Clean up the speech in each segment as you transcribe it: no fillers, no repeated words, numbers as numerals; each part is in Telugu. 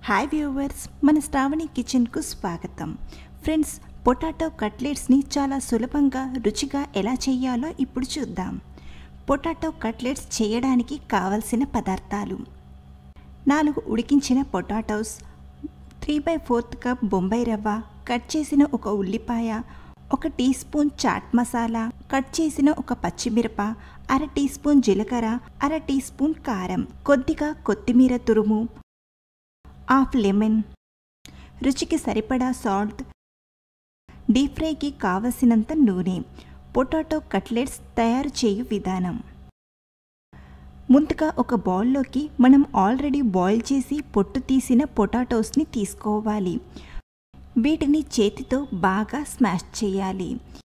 హాయ్ వ్యూవర్స్, మన శ్రావణి కిచెన్కు స్వాగతం. ఫ్రెండ్స్, పొటాటో కట్లెట్స్ని చాలా సులభంగా రుచిగా ఎలా చేయాలో ఇప్పుడు చూద్దాం. పొటాటో కట్లెట్స్ చేయడానికి కావలసిన పదార్థాలు: 4 ఉడికించిన పొటాటోస్, 3/4 కప్ బొంబాయి రవ్వ, కట్ చేసిన ఒక ఉల్లిపాయ, 1 teaspoon chaat masala, cut చేసిన ఒక పచ్చిమిరప, 1/2 టీ స్పూన్ జీలకర్ర, 1/2 టీ స్పూన్ కారం, కొద్దిగా కొత్తిమీర తురుము, హాఫ్ లెమన్, రుచికి సరిపడా సాల్ట్, డీప్ ఫ్రైకి కావలసినంత నూనె. పొటాటో కట్లెట్స్ తయారు చేయు విధానం: ముందుగా ఒక బౌల్లోకి మనం ఆల్రెడీ బాయిల్ చేసి పొట్టు తీసిన పొటాటోస్ని తీసుకోవాలి. వీటిని చేతితో బాగా స్మాష్ చేయాలి.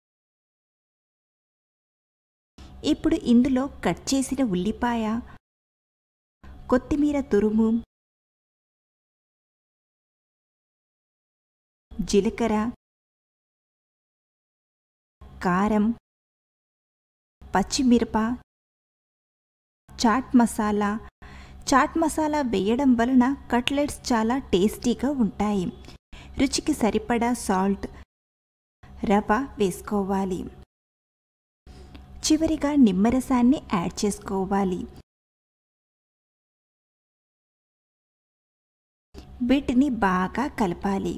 ఇప్పుడు ఇందులో కట్ చేసిన ఉల్లిపాయ, కొత్తిమీర తురుము, జీలకర్ర, కారం, పచ్చిమిరప, చాట్ మసాలా వేయడం వలన కట్లెట్స్ చాలా టేస్టీగా ఉంటాయి. రుచికి సరిపడా సాల్ట్, రవ్వ వేసుకోవాలి. చివరిగా నిమ్మరసాన్ని యాడ్ చేసుకోవాలి. వీటిని బాగా కలపాలి.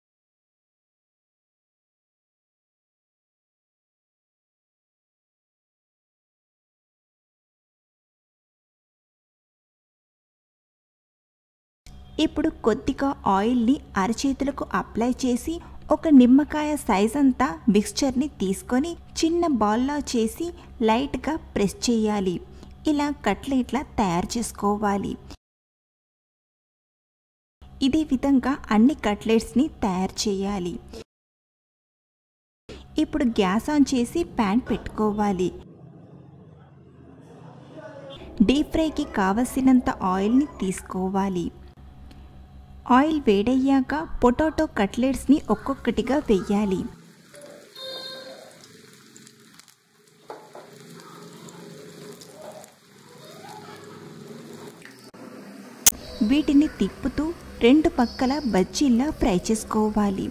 ఇప్పుడు కొద్దిగా ఆయిల్ని అరచేతులకు అప్లై చేసి ఒక నిమ్మకాయ సైజ్ అంతా మిక్స్చర్ని తీసుకొని చిన్న బాల్లా చేసి లైట్గా ప్రెస్ చేయాలి. ఇలా కట్లెట్లా తయారు చేసుకోవాలి. ఇదే విధంగా అన్ని కట్లెట్స్ని తయారు చేయాలి. ఇప్పుడు గ్యాస్ ఆన్ చేసి ప్యాన్ పెట్టుకోవాలి. డీప్ ఫ్రైకి కావలసినంత ఆయిల్ని తీసుకోవాలి. ఆయిల్ వేడయ్యాక పొటాటో కట్లెట్స్ని ఒక్కొక్కటిగా వేయాలి. వీటిని తిప్పుతూ 2 పక్కల బజ్జీల్లా ఫ్రై చేసుకోవాలి.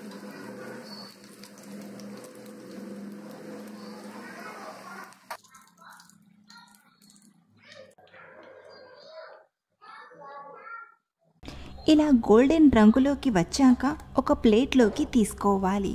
ఇలా గోల్డెన్ రంగులోకి వచ్చాక ఒక ప్లేట్లోకి తీసుకోవాలి.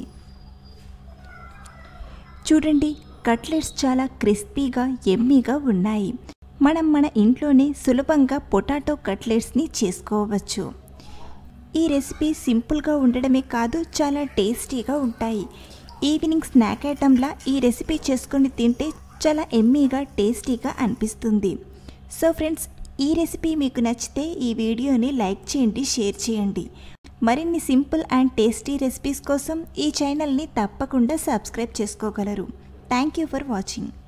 చూడండి, కట్లెట్స్ చాలా క్రిస్పీగా యమ్మీగా ఉన్నాయి. మనం మన ఇంట్లోనే సులభంగా పొటాటో కట్లెట్స్ని చేసుకోవచ్చు. ఈ రెసిపీ సింపుల్గా ఉండడమే కాదు, చాలా టేస్టీగా ఉంటాయి. ఈవినింగ్ స్నాక్ ఐటమ్లా ఈ రెసిపీ చేసుకొని తింటే చాలా యమ్మీగా టేస్టీగా అనిపిస్తుంది. సో ఫ్రెండ్స్, ఈ రెసిపీ మీకు నచ్చితే ఈ వీడియోని లైక్ చేయండి, షేర్ చేయండి. మరిన్ని సింపుల్ అండ్ టేస్టీ రెసిపీస్ కోసం ఈ ఛానల్ని తప్పకుండా సబ్స్క్రైబ్ చేసుకోగలరు. Thank you for watching.